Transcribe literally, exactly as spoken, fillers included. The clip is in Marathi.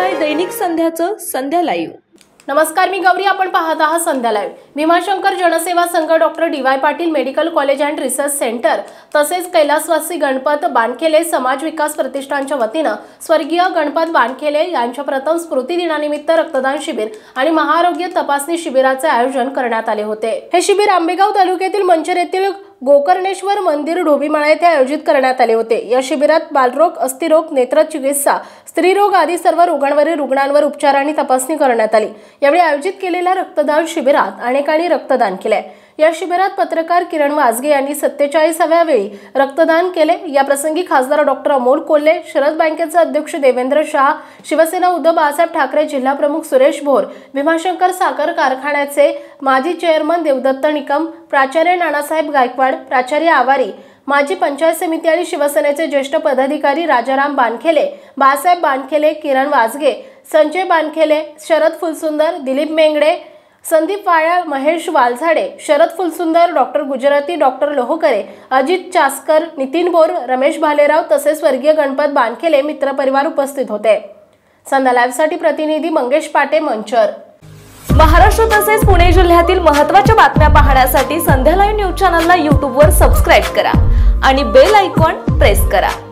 आहे दैनिक संध्याचं संध्या लाईव्ह। नमस्कार, मी गौरी, आपण पाहत आहात संध्या live. Bhimashankar Janseva Sangh, doctor D Y Patil medical college and research centre तसेच कैलासवासी गणपत बानखेले समाज विकास प्रतिष्ठानच्या वतीने स्वर्गीय गणपत बानखेले यांच्या प्रथम स्मृती दिनानिमित्त रक्तदान शिबिर आणि महाआरोग्य तपासणी शिबिराचे आयोजन करण्यात आले होते। हे शिबिर आंबेगाव तालुक्यातील मंचर येथील गोकर्णेश्वर मंदिर ढोबीमाळा येथे आयोजित करण्यात आले होते। या शिबिरात बालरोग, अस्थिरोग, नेत्र चिकित्सा, स्त्रीरोग आदी सर्व रोगांवरील रुग्णांवर उपचार आणि तपासणी करण्यात आली। यावेळी आयोजित केलेल्या रक्तदान शिबिरात अनेकांनी रक्तदान केले। या शिबिरात पत्रकार किरण वाजगे यांनी सत्तेचाळीसाव्या वेळी रक्तदान केले। या प्रसंगी खासदार डॉक्टर अमोल कोल्हे, शरद बँकेचे अध्यक्ष देवेंद्र शाह, शिवसेना उद्धव बाळासाहेब ठाकरे, जिल्हा प्रमुख सुरेश भोर, भीमाशंकर साखर कारखान्याचे माजी चेअरमन देवदत्त निकम, प्राचार्य नानासाहेब गायकवाड, प्राचार्य आवारी, माजी पंचायत समिती आणि शिवसेनेचे ज्येष्ठ पदाधिकारी राजाराम बानखेले, बाळासाहेब बानखेले, किरण वाजगे, संजय बानखेले, शरद फुलसुंदर, दिलीप मेंगडे, संदीप वाळा, महेश वालझाडे, शरद फुलसुंदर, डॉक्टर गुजराती, डॉक्टर लोहकरे, अजित चास्कर, नितीन बोर, रमेश भालेराव तसेच स्वर्गीय गणपत बानखेले मित्रपरिवार उपस्थित होते। संध्या लाईव्हसाठी प्रतिनिधी मंगेश पाटे, मंचर। महाराष्ट्र तसेच पुणे जिल्ह्यातील महत्त्वाच्या बातम्या पाहण्यासाठी संध्या लाईव्ह न्यूज चॅनलला यूट्यूबवर सबस्क्राइब करा आणि बेल आयकॉन प्रेस करा।